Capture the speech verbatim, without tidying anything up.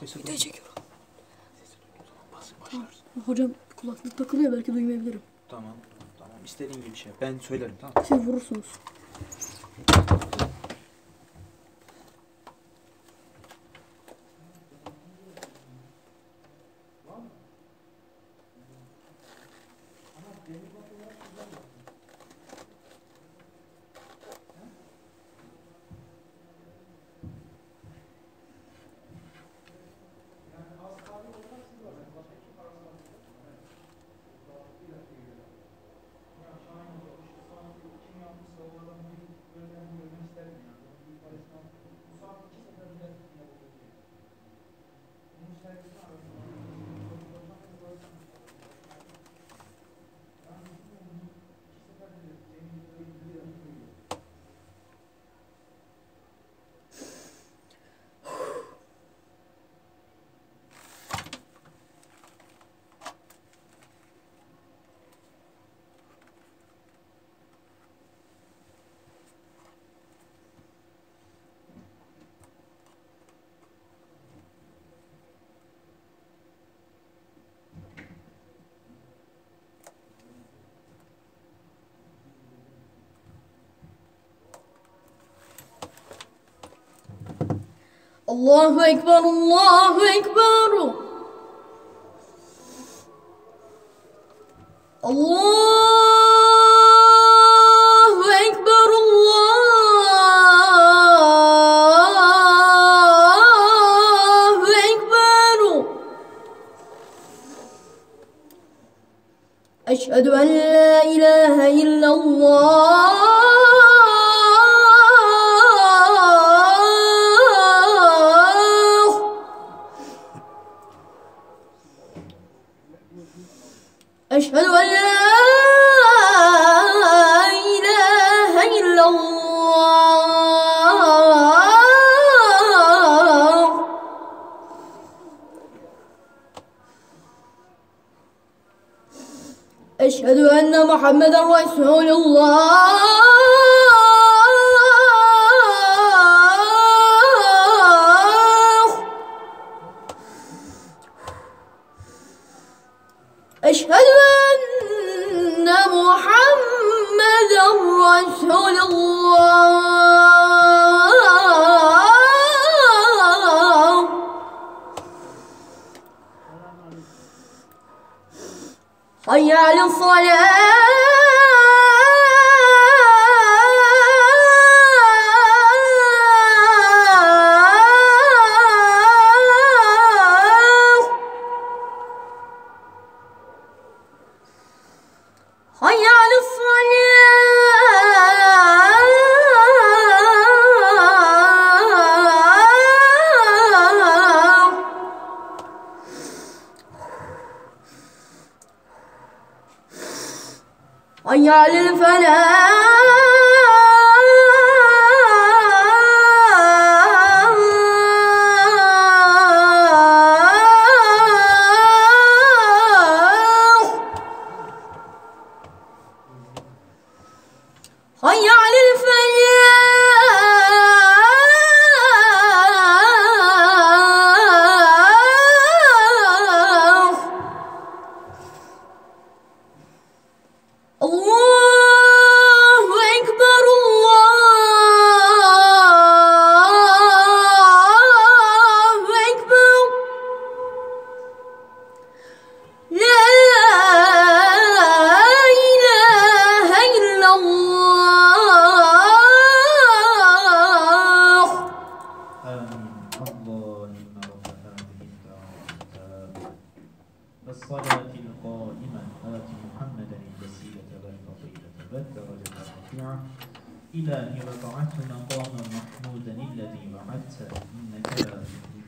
Video çekiyorum. Tamam. Hocam kulaklık takılıyor, belki duymayabilirim. Tamam. Tamam. İstediğin gibi şey. Ben söylerim, tamam. Siz vurursunuz. Allahu Ekber, Allahu Ekber. Allahu Ekber, Allahu Ekber. Eşhedü en la ilahe illallah. أشهد أن لا إله إلا الله. أشهد أن محمدا رسول الله. أشهد أن محمدا رسول الله. حي على الصلاة. حي على الصلاة. حي على الفلاح. حي على الفلاح. الله أكبر، الله أكبر. لا إله إلا الله. آمين. اللهم رب هذه الدعوة الصلاة القائمة آت محمدا الوسيلة والفضيلة والدرجة الرفيعة إلهي وابعثه مقاما محمودا الذي وعدته إنك لا تخلف